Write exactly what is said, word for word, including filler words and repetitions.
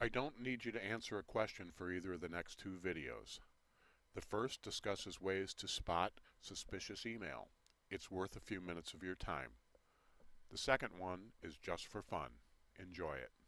I don't need you to answer a question for either of the next two videos. The first discusses ways to spot suspicious email. It's worth a few minutes of your time. The second one is just for fun. Enjoy it.